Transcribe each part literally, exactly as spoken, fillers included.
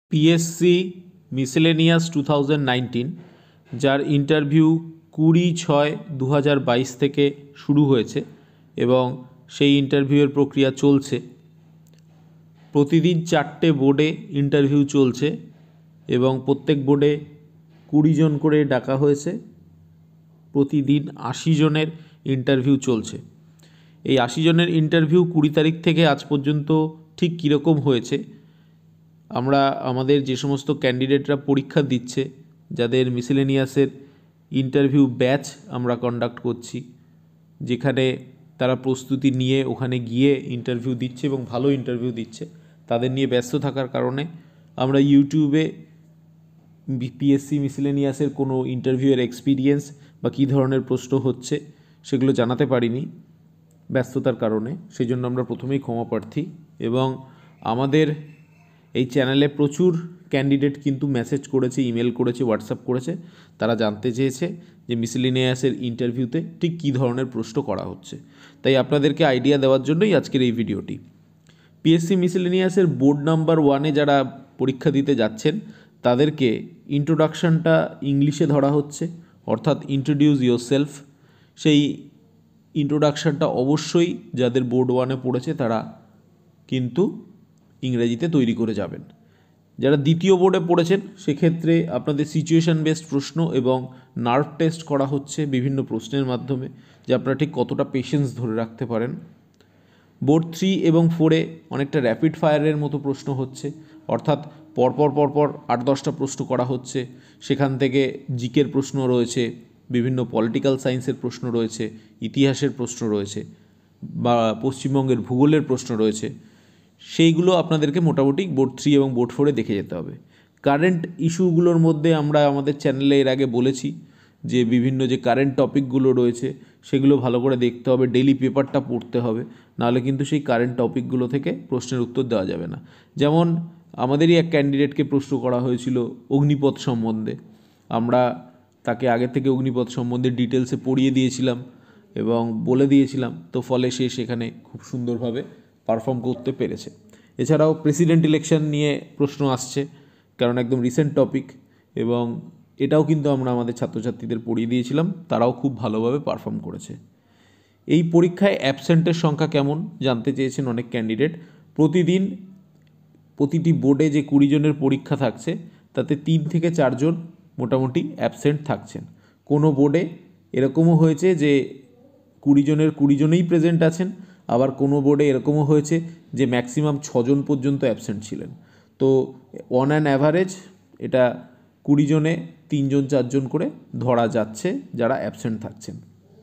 PSC miscellaneous two thousand nineteen যার interview কুড়ি ছয় দু হাজার বাইশ থেকে শুরু হয়েছে এবং সেই ইন্টারভিউয়ের প্রক্রিয়া চলছে। প্রতিদিন চারটে বোর্ডে ইন্টারভিউ চলছে এবং প্রত্যেক বোর্ডে কুড়ি জন করে ডাকা হয়েছে। প্রতিদিন আশি জনের ইন্টারভিউ চলছে। এই আশি জনের ইন্টারভিউ কুড়ি তারিখ থেকে আজ পর্যন্ত ঠিক কীরকম হয়েছে, আমরা আমাদের যে সমস্ত ক্যান্ডিডেটরা পরীক্ষা দিচ্ছে, যাদের মিসেলেনিয়াসের ইন্টারভিউ ব্যাচ আমরা কন্ডাক্ট করছি, যেখানে তারা প্রস্তুতি নিয়ে ওখানে গিয়ে ইন্টারভিউ দিচ্ছে এবং ভালো ইন্টারভিউ দিচ্ছে, তাদের নিয়ে ব্যস্ত থাকার কারণে আমরা ইউটিউবে পিএসসি মিসেলেনিয়াসের কোনো ইন্টারভিউয়ের এক্সপিরিয়েন্স বা কী ধরনের প্রশ্ন হচ্ছে সেগুলো জানাতে পারিনি ব্যস্ততার কারণে। সেই জন্য আমরা প্রথমেই ক্ষমা প্রার্থী। এবং আমাদের এই চ্যানেলে প্রচুর ক্যান্ডিডেট কিন্তু মেসেজ করেছে, ইমেল করেছে, হোয়াটসঅ্যাপ করেছে। তারা জানতে চেয়েছে যে মিসেলেনিয়াসের ইন্টারভিউতে ঠিক কী ধরনের প্রশ্ন করা হচ্ছে। তাই আপনাদেরকে আইডিয়া দেওয়ার জন্যই আজকের এই ভিডিওটি। পিএসসি মিসেলেনিয়াসের বোর্ড নাম্বার ওয়ানে যারা পরীক্ষা দিতে যাচ্ছেন তাদেরকে ইন্ট্রোডাকশানটা ইংলিশে ধরা হচ্ছে, অর্থাৎ ইন্ট্রোডিউস ইয়োর সেলফ। সেই ইন্ট্রোডাকশানটা অবশ্যই যাদের বোর্ড ওয়ানে পড়েছে তারা কিন্তু ইংরেজিতে তৈরি করে যাবেন। যারা দ্বিতীয় বোর্ডে পড়েছেন সেক্ষেত্রে আপনাদের সিচুয়েশান বেসড প্রশ্ন এবং নার্ভ টেস্ট করা হচ্ছে বিভিন্ন প্রশ্নের মাধ্যমে, যে আপনারা ঠিক কতটা পেশেন্স ধরে রাখতে পারেন। বোর্ড থ্রি এবং ফোরে অনেকটা র্যাপিড ফায়ারের মতো প্রশ্ন হচ্ছে, অর্থাৎ পরপর পরপর আট দশটা প্রশ্ন করা হচ্ছে। সেখান থেকে জিকের প্রশ্ন রয়েছে, বিভিন্ন পলিটিক্যাল সায়েন্সের প্রশ্ন রয়েছে, ইতিহাসের প্রশ্ন রয়েছে, বা পশ্চিমবঙ্গের ভূগোলের প্রশ্ন রয়েছে। সেইগুলো আপনাদেরকে মোটামুটি বোর্ড থ্রি এবং বোর্ড ফোরে দেখে যেতে হবে। কারেন্ট ইস্যুগুলোর মধ্যে আমরা আমাদের চ্যানেলে এর আগে বলেছি যে বিভিন্ন যে কারেন্ট টপিকগুলো রয়েছে সেগুলো ভালো করে দেখতে হবে, ডেইলি পেপারটা পড়তে হবে, নাহলে কিন্তু সেই কারেন্ট টপিকগুলো থেকে প্রশ্নের উত্তর দেওয়া যাবে না। যেমন আমাদেরই এক ক্যান্ডিডেটকে প্রশ্ন করা হয়েছিল অগ্নিপথ সম্বন্ধে। আমরা তাকে আগে থেকে অগ্নিপথ সম্বন্ধে ডিটেলসে পড়িয়ে দিয়েছিলাম এবং বলে দিয়েছিলাম, তো ফলে সে সেখানে খুব সুন্দরভাবে পারফর্ম করতে পেরেছে। এছাড়াও প্রেসিডেন্ট ইলেকশন নিয়ে প্রশ্ন আসছে, কারণ একদম রিসেন্ট টপিক, এবং এটাও কিন্তু আমরা আমাদের ছাত্রছাত্রীদের পড়িয়ে দিয়েছিলাম, তারাও খুব ভালোভাবে পারফর্ম করেছে। এই পরীক্ষায় অ্যাবসেন্টের সংখ্যা কেমন জানতে চেয়েছেন অনেক ক্যান্ডিডেট। প্রতিদিন প্রতিটি বোর্ডে যে কুড়ি জনের পরীক্ষা থাকছে তাতে তিন থেকে চারজন মোটামুটি অ্যাবসেন্ট থাকছেন। কোনো বোর্ডে এরকমও হয়েছে যে কুড়ি জনের কুড়ি জনেই প্রেজেন্ট আছেন, আবার কোনো বোর্ডে এরকমও হয়েছে যে ম্যাক্সিমাম ছজন পর্যন্ত অ্যাবসেন্ট ছিলেন। তো অন অ্যান অ্যাভারেজ এটা কুড়ি জনে তিনজন চারজন করে ধরা যাচ্ছে যারা অ্যাবসেন্ট থাকছেন।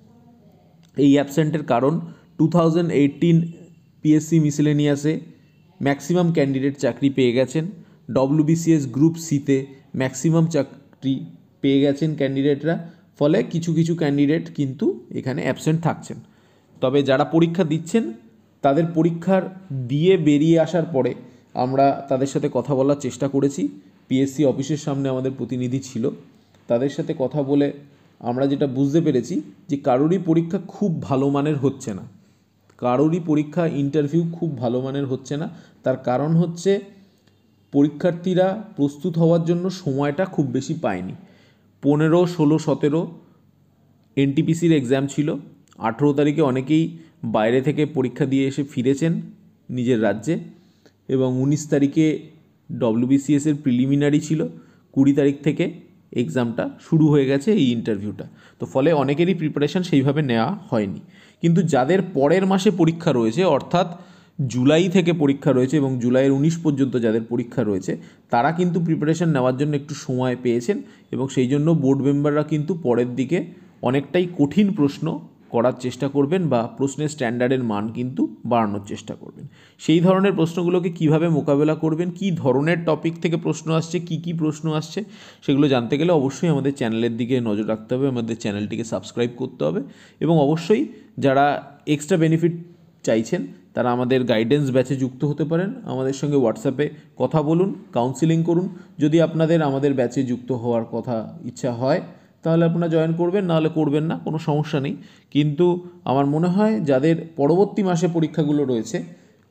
এই অ্যাবসেন্টের কারণ টু থাউজেন্ড এইটিন পিএসসি মিসেলেনিয়াসে ম্যাক্সিমাম ক্যান্ডিডেট চাকরি পেয়ে গেছেন। ডব্লিউবিসিএস গ্রুপ সিতে ম্যাক্সিমাম চাকরি পেয়ে গেছেন ক্যান্ডিডেটরা, ফলে কিছু কিছু ক্যান্ডিডেট কিন্তু এখানে অ্যাবসেন্ট থাকছেন। তবে যারা পরীক্ষা দিচ্ছেন তাদের পরীক্ষার দিয়ে বেরিয়ে আসার পরে আমরা তাদের সাথে কথা বলার চেষ্টা করেছি। পিএসসি অফিসের সামনে আমাদের প্রতিনিধি ছিল, তাদের সাথে কথা বলে আমরা যেটা বুঝতে পেরেছি যে কারোরই পরীক্ষা খুব ভালো মানের হচ্ছে না। কারোরই পরীক্ষা ইন্টারভিউ খুব ভালো মানের হচ্ছে না। তার কারণ হচ্ছে পরীক্ষার্থীরা প্রস্তুত হওয়ার জন্য সময়টা খুব বেশি পায়নি। পনেরো ষোলো সতেরো এনটিপিসির এক্সাম ছিল। আঠেরো তারিখে অনেকেই বাইরে থেকে পরীক্ষা দিয়ে এসে ফিরেছেন নিজের রাজ্যে, এবং উনিশ তারিখে ডব্লিউবিসিএসের প্রিলিমিনারি ছিল। কুড়ি তারিখ থেকে এক্সামটা শুরু হয়ে গেছে, এই ইন্টারভিউটা। তো ফলে অনেকেরই প্রিপারেশান সেইভাবে নেওয়া হয়নি। কিন্তু যাদের পরের মাসে পরীক্ষা রয়েছে, অর্থাৎ জুলাই থেকে পরীক্ষা রয়েছে এবং জুলাইয়ের উনিশ পর্যন্ত যাদের পরীক্ষা রয়েছে, তারা কিন্তু প্রিপারেশান নেওয়ার জন্য একটু সময় পেয়েছেন, এবং সেই জন্য বোর্ড মেম্বাররা কিন্তু পরের দিকে অনেকটাই কঠিন প্রশ্ন করার চেষ্টা করবেন বা প্রশ্নের স্ট্যান্ডার্ডের মান কিন্তু বাড়ানোর চেষ্টা করবেন। সেই ধরনের প্রশ্নগুলোকে কিভাবে মোকাবেলা করবেন, কী ধরনের টপিক থেকে প্রশ্ন আসছে, কি কি প্রশ্ন আসছে, সেগুলো জানতে গেলে অবশ্যই আমাদের চ্যানেলের দিকে নজর রাখতে হবে, আমাদের চ্যানেলটিকে সাবস্ক্রাইব করতে হবে, এবং অবশ্যই যারা এক্সট্রা বেনিফিট চাইছেন তারা আমাদের গাইডেন্স ব্যাচে যুক্ত হতে পারেন। আমাদের সঙ্গে হোয়াটসঅ্যাপে কথা বলুন, কাউন্সিলিং করুন। যদি আপনাদের আমাদের ব্যাচে যুক্ত হওয়ার কথা ইচ্ছা হয় তাহলে আপনারা জয়েন করবেন, নাহলে করবেন না, কোনো সমস্যা নেই। কিন্তু আমার মনে হয় যাদের পরবর্তী মাসে পরীক্ষাগুলো রয়েছে,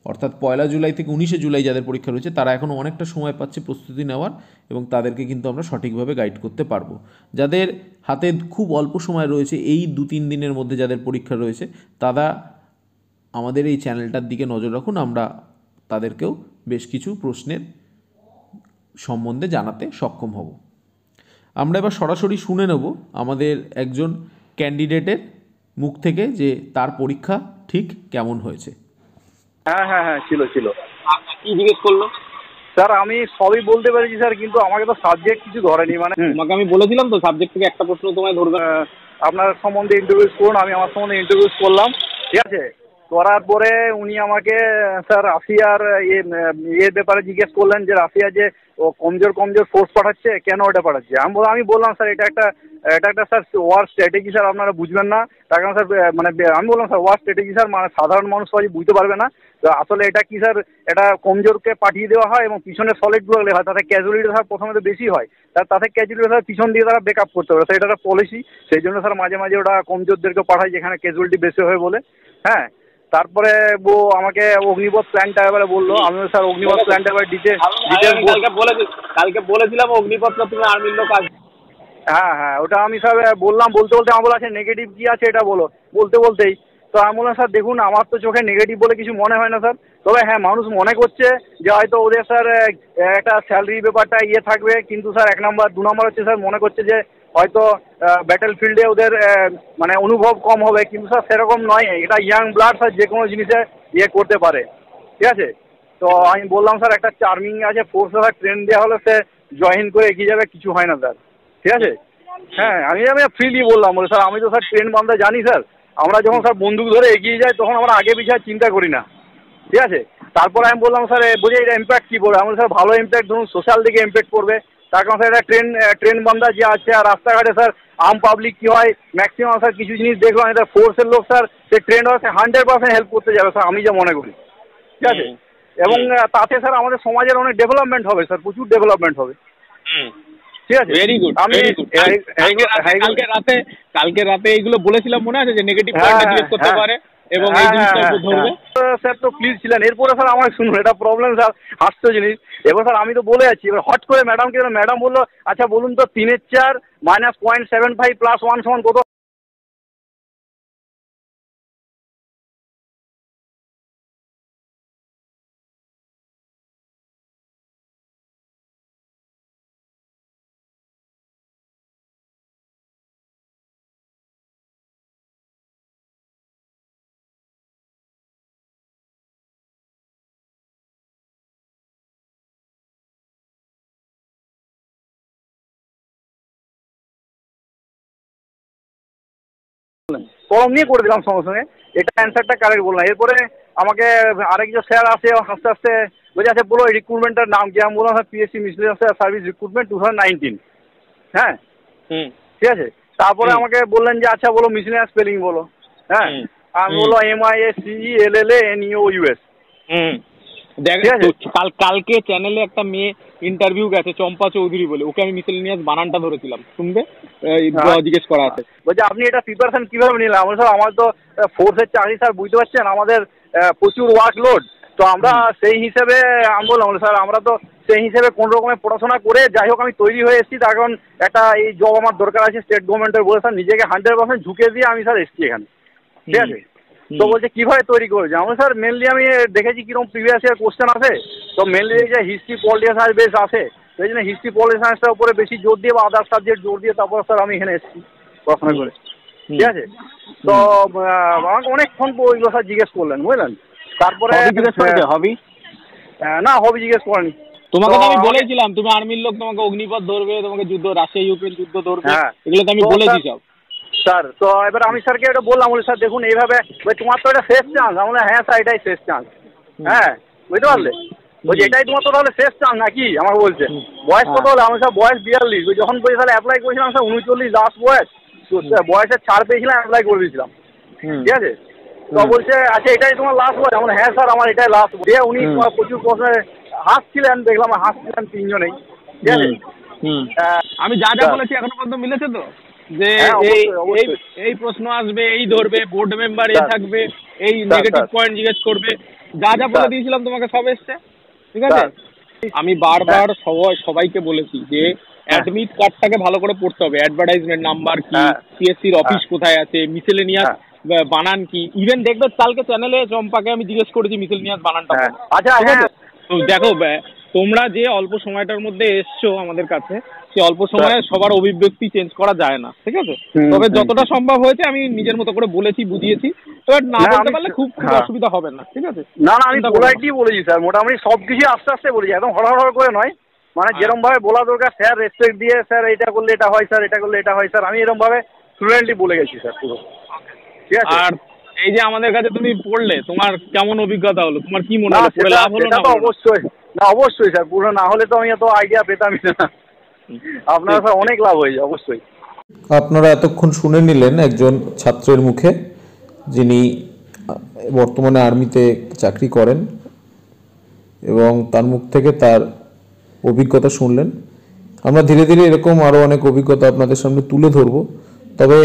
অর্থাৎ পয়লা জুলাই থেকে উনিশে জুলাই যাদের পরীক্ষা রয়েছে তারা এখনও অনেকটা সময় পাচ্ছে প্রস্তুতি নেওয়ার, এবং তাদেরকে কিন্তু আমরা সঠিকভাবে গাইড করতে পারবো। যাদের হাতে খুব অল্প সময় রয়েছে, এই দু তিন দিনের মধ্যে যাদের পরীক্ষা রয়েছে, তারা আমাদের এই চ্যানেলটার দিকে নজর রাখুন, আমরা তাদেরকেও বেশ কিছু প্রশ্নের সম্বন্ধে জানাতে সক্ষম হব। আমরা এবার সরাসরি শুনে নেব আমাদের একজন ক্যান্ডিডেটের মুখ থেকে যে তার পরীক্ষা ঠিক কেমন হয়েছে। হ্যাঁ হ্যাঁ হ্যাঁ ছিল ছিল কি জিজ্ঞেস করলো? স্যার আমি সবই বলতে পেরেছি স্যার, কিন্তু আমাকে তো সাবজেক্ট কিছু ধরেনি। মানে তোমাকে আমি বলেছিলাম তো সাবজেক্ট থেকে একটা প্রশ্ন তোমায় ধরবে। আপনার সম্বন্ধে ইন্টারভিউজ করুন, আমি আমার সম্বন্ধে ইন্টারভিউজ করলাম, ঠিক আছে। করার পরে উনি আমাকে স্যার রাশিয়ার এর ব্যাপারে জিজ্ঞেস করলেন যে রাশিয়া যে ও কমজোর কমজোর ফোর্স পাঠাচ্ছে, কেন ওটা পাঠাচ্ছে। আমি বল আমি বললাম স্যার এটা একটা এটা একটা স্যার ওয়ার স্ট্র্যাটেজি স্যার, আপনারা বুঝবেন না। তার কারণ স্যার মানে আমি বললাম স্যার ওয়ার স্ট্র্যাটেজি স্যার, মানে সাধারণ মানুষ সবাই বুঝতে পারবে না। তো আসলে এটা কি স্যার, এটা কমজোরকে পাঠিয়ে দেওয়া হয় এবং পিছনে সলিডগুলো লেখা হয়, তাতে ক্যাজুয়ালিটি স্যার প্রথমে তো বেশি হয়, তার তাতে ক্যাজুয়ালিটি স্যার পিছন দিয়ে তারা ব্যাক আপ করতে পারে স্যার, এটা একটা পলিসি। সেই জন্য স্যার মাঝে মাঝে ওটা কমজোরদেরকে পাঠায় যেখানে ক্যাজুয়ালিটি বেশি হয় বলে। হ্যাঁ, তারপরে ও আমাকে অগ্নিপথ প্ল্যানটা এবারে বললো, আমিও স্যার অগ্নিপথ প্ল্যানটা এবার ডিটেল ডিটেল কালকে বলেছিলাম অগ্নিপথটা তুমি আর্মির লোক আসবে। হ্যাঁ হ্যাঁ ওটা আমি স্যার বললাম, বলতে বলতে আমার বলা আছে নেগেটিভ কী আছে এটা বলো, বলতে বলতেই তো আমি বললাম স্যার দেখুন আমার তো চোখে নেগেটিভ বলে কিছু মনে হয় না স্যার, তবে হ্যাঁ মানুষ মনে করছে যে হয়তো ওদের স্যার একটা স্যালারি ব্যাপারটা ইয়ে থাকবে, কিন্তু স্যার এক নম্বর দু নম্বর হচ্ছে স্যার মনে করছে যে হয়তো ব্যাটেল ফিল্ডে ওদের মানে অনুভব কম হবে, কিন্তু স্যার সেরকম নয়, এটা ইয়াং ব্লাড স্যার যে কোনো জিনিসে ইয়ে করতে পারে, ঠিক আছে। তো আমি বললাম স্যার একটা চার্মিং আছে ফোর্সে স্যার ট্রেন দেওয়া হলে সে জয়েন করে এগিয়ে যাবে, কিছু হয় না স্যার, ঠিক আছে। হ্যাঁ আমি আমি ফ্রিলি বললাম, বলে স্যার আমি তো স্যার ট্রেন বান্ধা জানি স্যার, আমরা যখন স্যার বন্দুক ধরে এগিয়ে যাই তখন আমরা আগে পিছিয়ে চিন্তা করি না, ঠিক আছে। তারপরে আমি বললাম স্যার বুঝে এটা ইম্প্যাক্ট কী পড়বে, আমি স্যার ভালো ইম্প্যাক্ট ধরুন সোশ্যাল দিকে ইম্প্যাক্ট পড়বে, তার কারণ স্যার এটা ট্রেন ট্রেন বান্ধা যে আছে, আর রাস্তাঘাটে স্যার আম পাবলিক কী হয় ম্যাক্সিমাম স্যার কিছু জিনিস দেখলাম এটা ফোর্সের লোক স্যার সে ট্রেন হচ্ছে হান্ড্রেড পার্সেন্ট হেল্প করতে যাবে স্যার, আমি যা মনে করি, ঠিক আছে। এবং তাতে স্যার আমাদের সমাজের অনেক ডেভেলপমেন্ট হবে স্যার, প্রচুর ডেভেলপমেন্ট হবে, ঠিক আছে। Very good. আমি কালকে রাতে কালকে রাতে এইগুলো বলেছিলাম মনে আছে যে নেগেটিভ পয়েন্টটা জিজ্ঞেস করতে পারে এবং এই জিনিসটা ধরবে স্যার, তো প্লিজ ছিলেন। এরপরে স্যার আমার শুনুন এটা প্রবলেম স্যার, হাসতে জিনিস। এবার স্যার আমি তো বলে যাচ্ছি, এবার হট করে ম্যাডামকে ম্যাডাম বললো আচ্ছা বলুন তো তিনের চার minus point seven five plus one সমান কত। কলম নিয়ে করে দিলাম সঙ্গে সঙ্গে, এটা অ্যান্সারটা কারেক্ট বললাম। এরপরে আমাকে আরেকজন স্যার আসে আস্তে আস্তে বলছে আচ্ছা বলো রিক্রুটমেন্টের নাম কি, আমি বললাম sir PSC miscellaneous service recruitment two thousand nineteen. হ্যাঁ ঠিক আছে। তারপরে আমাকে বললেন যে আচ্ছা বলো মিসলেনিয়াস স্পেলিং বলো। হ্যাঁ আমি বললো M I S C E L L A N U U S. দেখ কাল কালকে চ্যানেলে একটা মেয়ে ইন্টারভিউ গেছে চম্পা চৌধুরী বলে, ওকে আমি মিসেলেনিয়াস বানানটা ধরেছিলাম, শুনবে জিজ্ঞেস করা আছে। বলছে আপনি এটা প্রিপারেশন কীভাবে নিলাম? আমার স্যার আমার তো ফোর্সের চাকরি স্যার বুঝতে পারছেন আমাদের প্রচুর ওয়ার্কলোড, তো আমরা সেই হিসেবে আমি বললাম স্যার আমরা তো সেই হিসেবে কোনো রকমের পড়াশোনা করে যাই হোক আমি তৈরি হয়ে এসেছি, তার কারণ একটা এই জব আমার দরকার আছে স্টেট গভর্নমেন্টের বলে স্যার নিজেকে হান্ড্রেড পার্সেন্ট ঝুঁকে দিয়ে আমি স্যার এসেছি এখানে, ঠিক আছে। তো বলছে কীভাবে তৈরি করেছে? আমি স্যার মেনলি আমি দেখেছি কীরকম প্রিভিয়াস ইয়ার কোশ্চেন আছে, তো মেনলি যে হিস্ট্রি পলিটিক্যাল সায়েন্স বেস আছে, সেই জন্য হিস্ট্রি পলিটিক্যাল সায়েন্সটার উপরে বেশি জোর দিয়ে বা আদার সাবজেক্ট জোর দিয়ে তারপর স্যার আমি এখানে এসেছি পড়াশোনা করে, ঠিক আছে। তো আমাকে অনেকক্ষণ ওইগুলো স্যার জিজ্ঞেস করলেন বুঝলেন। তারপরে হবি না হবি জিজ্ঞেস করেনি। তোমাকে তো আমি বলেছিলাম তুমি আর্মির লোক, তোমাকে অগ্নিপথ ধরবে, তোমাকে যুদ্ধ রাশিয়া ইউক্রেন যুদ্ধ ধরবে, এগুলো তো আমি বলেছি সব স্যার। তো এবার আমি স্যারকে এটা বললাম, বলি স্যার দেখুন এইভাবে তোমার তো এটা শেষ চান্স। আমরা হ্যাঁ স্যার এটাই শেষ চান্স। হ্যাঁ বুঝতে পারলে, বলছি এটাই তোমার তো তাহলে শেষ চান্স নাকি আমাকে বলছে। বয়স কত হলো? আমি স্যার বয়স বিয়াল্লিশ। ওই যখন বলছি তাহলে অ্যাপ্লাই করেছিলাম স্যার উনচল্লিশ লাস্ট বয়স, বয়সের ছাড় পেয়েছিলাম অ্যাপ্লাই করে দিয়েছিলাম, ঠিক আছে। তো বলছে আচ্ছা এটাই তোমার লাস্ট বয়স? আমার হ্যাঁ স্যার আমার এটাই লাস্ট। দিয়ে উনি প্রচুর প্রশ্নে হাসছিলেন, দেখলাম হাসছিলেন তিনজনেই, ঠিক আছে। আমি যা যা বলেছি এখনো পর্যন্ত মিলেছে তো, যে এই প্রশ্ন আসবে, এই ধরবে, বোর্ড মেম্বার এ থাকবে, এই নেগেটিভ পয়েন্ট জিজ্ঞেস করবে, যা যা বলে দিয়েছিলাম তোমাকে সব এসছে, ঠিক আছে? আমি বারবার সবাই সবাইকে বলেছি যে অ্যাডমিট কার্ডটাকে ভালো করে পড়তে হবে, অ্যাডভার্টাইজমেন্ট নাম্বার কি, পিএসসির অফিস কোথায় আছে, মিসেলেনিয়াস বানান কি। ইভেন দেখবে কালকে চ্যানেলে চম্পাকে আমি জিজ্ঞেস করেছি মিসেলেনিয়াস বানানটা। আচ্ছা ঠিক আছে, তো দেখো তোমরা যে অল্প সময়টার মধ্যে এসছো আমাদের কাছে, সে অল্প সময়ে সবার অভিব্যক্তি চেঞ্জ করা যায় না, ঠিক আছে? তবে যতটা সম্ভব হয়েছে আমি নিজের মতো করে বলেছি, বুঝিয়েছি। এবার না বলতে পারলে খুব খুব অসুবিধা হবে না, ঠিক আছে? না না আমি পোলাইটলি বলেছি স্যার, মোটামুটি সব কিছু আস্তে আস্তে বলেছি, একদম হড়হড় করে নয়, মানে যেরকম ভাবে বলা দরকার স্যার রেসপেক্ট দিয়ে, স্যার এটা করলে এটা হয় স্যার, এটা করলে এটা হয় স্যার, আমি এরকম ভাবে ফ্লুয়েন্টলি বলে গেছি স্যার পুরো, ঠিক আছে? আর এই যে আমাদের কাছে তুমি পড়লে, তোমার কেমন অভিজ্ঞতা হলো? তোমার কি মনে হলো? পড়ে লাভ হলো না? অবশ্যই না, অবশ্যই স্যার, পুরো না হলে তো আমি এত আইডিয়া পেতামই না। আপনার স্যার অনেক লাভ হয়েছে অবশ্যই। আপনারা এতক্ষণ শুনে নিলেন একজন ছাত্রের মুখে, যিনি বর্তমানে আর্মিতে চাকরি করেন, এবং তার মুখ থেকে তার অভিজ্ঞতা শুনলেন। আমরা ধীরে ধীরে এরকম আরও অনেক অভিজ্ঞতা আপনাদের সামনে তুলে ধরব। তবে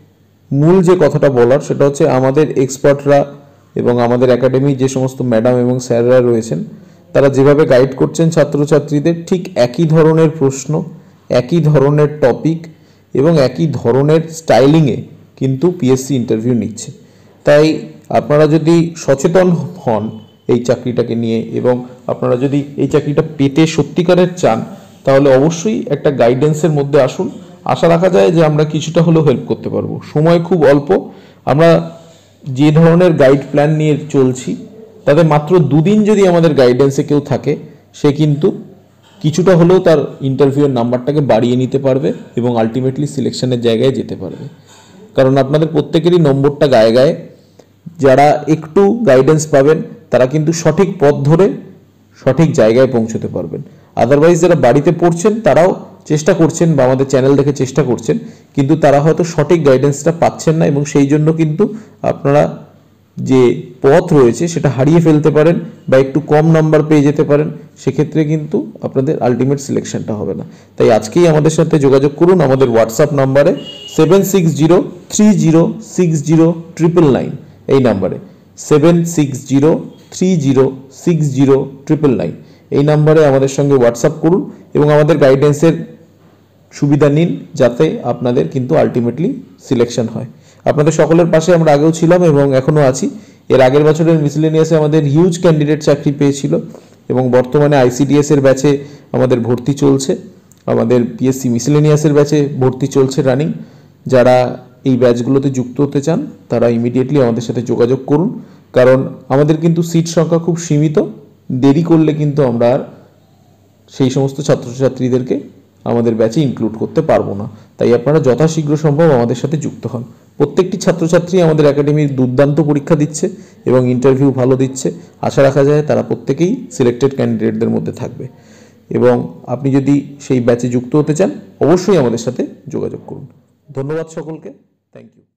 মূল যে কথাটা বলার সেটা হচ্ছে আমাদের এক্সপার্টরা এবং আমাদের একাডেমির যে সমস্ত ম্যাডাম এবং স্যাররা রয়েছেন, তারা যেভাবে গাইড করছেন ছাত্রছাত্রীদের, ঠিক একই ধরনের প্রশ্ন, একই ধরনের টপিক এবং একই ধরনের স্টাইলিংয়ে কিন্তু পিএসসি ইন্টারভিউ নিচ্ছে। তাই আপনারা যদি সচেতন হন এই চাকরিটাকে নিয়ে, এবং আপনারা যদি এই চাকরিটা পেতে সত্যিকারের চান, তাহলে অবশ্যই একটা গাইডেন্সের মধ্যে আসুন। আশা রাখা যায় যে আমরা কিছুটা হলেও হেল্প করতে পারবো। সময় খুব অল্প, আমরা যে ধরনের গাইড প্ল্যান নিয়ে চলছি তাতে মাত্র দুদিন যদি আমাদের গাইডেন্সে কেউ থাকে, সে কিন্তু কিছুটা হলেও তার ইন্টারভিউয়ের নাম্বারটাকে বাড়িয়ে নিতে পারবে এবং আলটিমেটলি সিলেকশনের জায়গায় যেতে পারবে। কারণ আপনাদের প্রত্যেকেরই নম্বরটা গায়ে গায়ে, যারা একটু গাইডেন্স পাবেন তারা কিন্তু সঠিক পথ ধরে সঠিক জায়গায় পৌঁছতে পারবেন। আদারওয়াইজ যারা বাড়িতে পড়ছেন তারাও চেষ্টা করছেন বা আমাদের চ্যানেল দেখে চেষ্টা করছেন, কিন্তু তারা হয়তো সঠিক গাইডেন্সটা পাচ্ছেন না, এবং সেই জন্য কিন্তু আপনারা যে পথ রয়েছে সেটা হারিয়ে ফেলতে পারেন বা একটু কম নাম্বার পেয়ে যেতে পারেন। সেক্ষেত্রে কিন্তু আপনাদের আলটিমেট সিলেকশনটা হবে না। তাই আজকেই আমাদের সাথে যোগাযোগ করুন আমাদের হোয়াটসঅ্যাপ নাম্বারে seven six zero three zero six zero triple nine, এই নাম্বারে seven six zero three zero six zero triple nine, এই নাম্বারে আমাদের সঙ্গে হোয়াটসঅ্যাপ করুন এবং আমাদের গাইডেন্সের সুবিধা নিন, যাতে আপনাদের কিন্তু আলটিমেটলি সিলেকশন হয়। আপনাদের সকলের পাশে আমরা আগেও ছিলাম এবং এখনও আছি। এর আগের বছরের মিসেলেনিয়াসে আমাদের হিউজ ক্যান্ডিডেট চাকরি পেয়েছিল, এবং বর্তমানে আইসিডিএস এর ব্যাচে আমাদের ভর্তি চলছে, আমাদের পিএসসি মিসেলেনিয়াসের ব্যাচে ভর্তি চলছে রানিং। যারা এই ব্যাচগুলোতে যুক্ত হতে চান তারা ইমিডিয়েটলি আমাদের সাথে যোগাযোগ করুন, কারণ আমাদের কিন্তু সিট সংখ্যা খুব সীমিত। দেরি করলে কিন্তু আমরা আর সেই সমস্ত ছাত্রছাত্রীদেরকে আমাদের ব্যাচে ইনক্লুড করতে পারবো না। তাই আপনারা যথাশীঘ্র সম্ভব আমাদের সাথে যুক্ত হন। প্রত্যেকটি ছাত্রছাত্রী আমাদের একাডেমির দুর্দান্ত পরীক্ষা দিচ্ছে এবং ইন্টারভিউ ভালো দিচ্ছে। আশা রাখা যায় তারা প্রত্যেকেই সিলেক্টেড ক্যান্ডিডেটদের মধ্যে থাকবে, এবং আপনি যদি সেই ব্যাচে যুক্ত হতে চান অবশ্যই আমাদের সাথে যোগাযোগ করুন। ধন্যবাদ সকলকে, থ্যাংক ইউ।